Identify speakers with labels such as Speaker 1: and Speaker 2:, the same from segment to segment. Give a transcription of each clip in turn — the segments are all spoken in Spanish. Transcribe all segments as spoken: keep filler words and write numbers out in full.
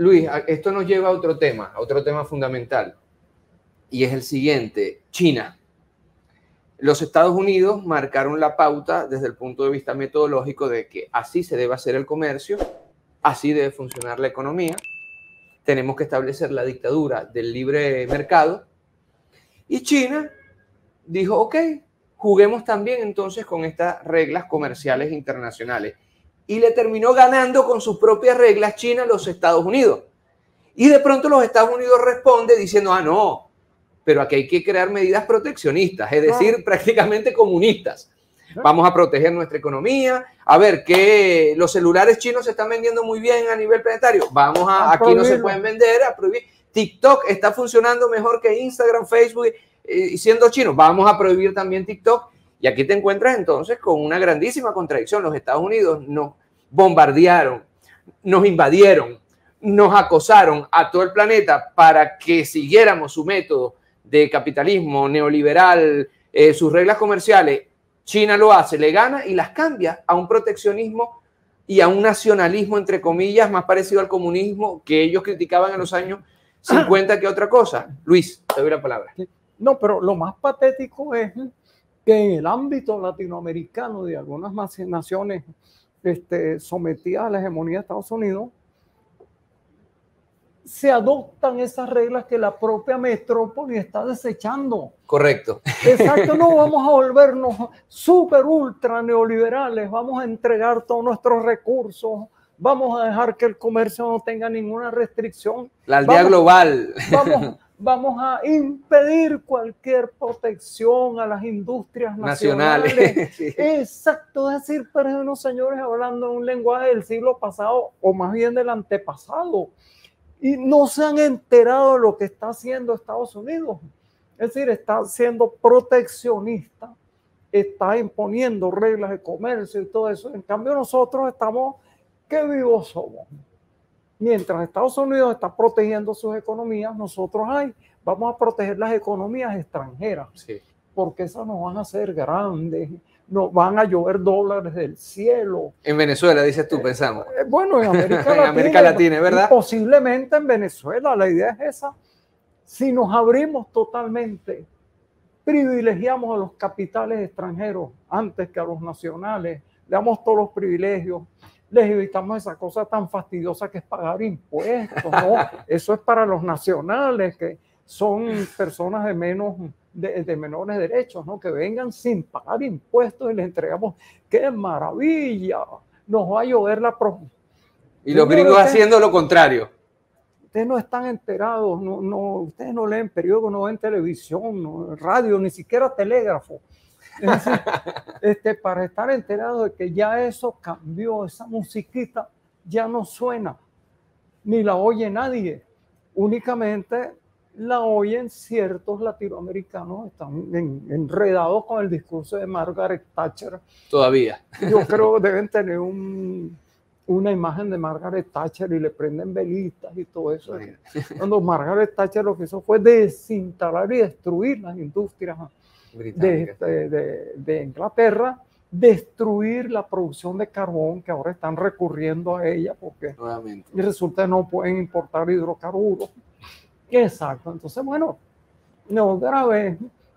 Speaker 1: Luis, esto nos lleva a otro tema, a otro tema fundamental, y es el siguiente: China. Los Estados Unidos marcaron la pauta desde el punto de vista metodológico de que así se debe hacer el comercio, así debe funcionar la economía, tenemos que establecer la dictadura del libre mercado, y China dijo, ok, juguemos también entonces con estas reglas comerciales internacionales. Y le terminó ganando con sus propias reglas China a los Estados Unidos. Y de pronto los Estados Unidos responde diciendo, ah, no, pero aquí hay que crear medidas proteccionistas, es decir, no. prácticamente comunistas. Vamos a proteger nuestra economía. A ver, que los celulares chinos se están vendiendo muy bien a nivel planetario. Vamos a, a aquí no se pueden vender, a prohibir. TikTok está funcionando mejor que Instagram, Facebook, eh, siendo chino. Vamos a prohibir también TikTok. Y aquí te encuentras entonces con una grandísima contradicción. Los Estados Unidos nos bombardearon, nos invadieron, nos acosaron a todo el planeta para que siguiéramos su método de capitalismo neoliberal, eh, sus reglas comerciales. China lo hace, le gana y las cambia a un proteccionismo y a un nacionalismo, entre comillas, más parecido al comunismo que ellos criticaban en los años cincuenta que otra cosa. Luis, te doy la palabra.
Speaker 2: No, pero lo más patético es que en el ámbito latinoamericano de algunas naciones este, sometidas a la hegemonía de Estados Unidos, se adoptan esas reglas que la propia metrópoli está desechando.
Speaker 1: Correcto.
Speaker 2: Exacto, no vamos a volvernos súper ultra neoliberales, vamos a entregar todos nuestros recursos, vamos a dejar que el comercio no tenga ninguna restricción.
Speaker 1: La aldea
Speaker 2: vamos,
Speaker 1: global.
Speaker 2: Vamos, vamos a impedir cualquier protección a las industrias nacionales. nacionales. Sí. Exacto, es decir, pero unos señores hablando un lenguaje del siglo pasado o más bien del antepasado. Y no se han enterado de lo que está haciendo Estados Unidos. Es decir, está siendo proteccionista, está imponiendo reglas de comercio y todo eso. En cambio, nosotros estamos, qué vivos somos. Mientras Estados Unidos está protegiendo sus economías, nosotros ay, vamos a proteger las economías extranjeras.
Speaker 1: Sí. Porque
Speaker 2: esas nos van a hacer grandes. Nos van a llover dólares del cielo.
Speaker 1: En Venezuela, dices tú, pensamos.
Speaker 2: Eh, bueno, en América Latina.
Speaker 1: En América Latina, ¿verdad?
Speaker 2: Posiblemente en Venezuela. La idea es esa. Si nos abrimos totalmente, privilegiamos a los capitales extranjeros antes que a los nacionales, le damos todos los privilegios, les evitamos esa cosa tan fastidiosa que es pagar impuestos, ¿no? Eso es para los nacionales, que son personas de menos... De, de menores derechos, ¿no? Que vengan sin pagar impuestos y les entregamos. ¡Qué maravilla! Nos va a llover la... Pro...
Speaker 1: Y los gringos ustedes, haciendo lo contrario.
Speaker 2: Ustedes no están enterados, no, no, ustedes no leen periódicos, no ven televisión, no, radio, ni siquiera telégrafo. Es decir, este, para estar enterados de que ya eso cambió, esa musiquita ya no suena, ni la oye nadie. Únicamente la oyen ciertos latinoamericanos, están en, enredados con el discurso de Margaret Thatcher.
Speaker 1: Todavía.
Speaker 2: Yo creo que deben tener un, una imagen de Margaret Thatcher y le prenden velitas y todo eso. Cuando Margaret Thatcher lo que hizo fue desinstalar y destruir las industrias de, de, de, de Inglaterra, destruir la producción de carbón, que ahora están recurriendo a ella porque
Speaker 1: nuevamente
Speaker 2: y resulta que no pueden importar hidrocarburos. Exacto, entonces bueno, no, otra vez,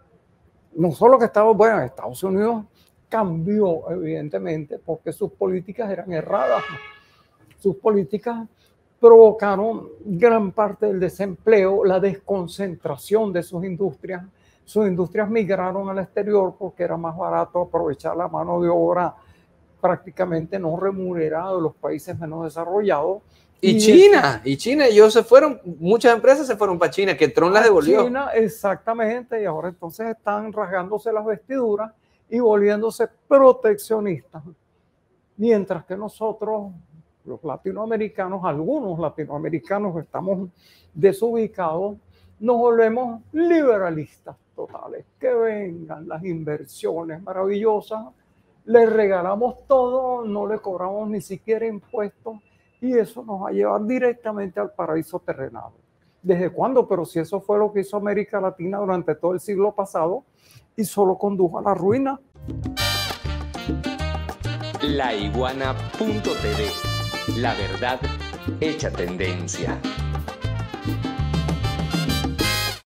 Speaker 2: no solo que Estados, bueno, Estados Unidos cambió evidentemente porque sus políticas eran erradas, sus políticas provocaron gran parte del desempleo, la desconcentración de sus industrias, sus industrias migraron al exterior porque era más barato aprovechar la mano de obra prácticamente no remunerada de los países menos desarrollados.
Speaker 1: Y, y China, es, y China, ellos se fueron, muchas empresas se fueron para China, que Trump las devolvió.
Speaker 2: China, exactamente, y ahora entonces están rasgándose las vestiduras y volviéndose proteccionistas. Mientras que nosotros, los latinoamericanos, algunos latinoamericanos que estamos desubicados, nos volvemos liberalistas totales. Que vengan las inversiones maravillosas, les regalamos todo, no le cobramos ni siquiera impuestos, y eso nos va a llevar directamente al paraíso terrenal. ¿Desde cuándo? Pero si eso fue lo que hizo América Latina durante todo el siglo pasado y solo condujo a la ruina.
Speaker 3: La Iguana punto t v. La verdad
Speaker 1: hecha tendencia.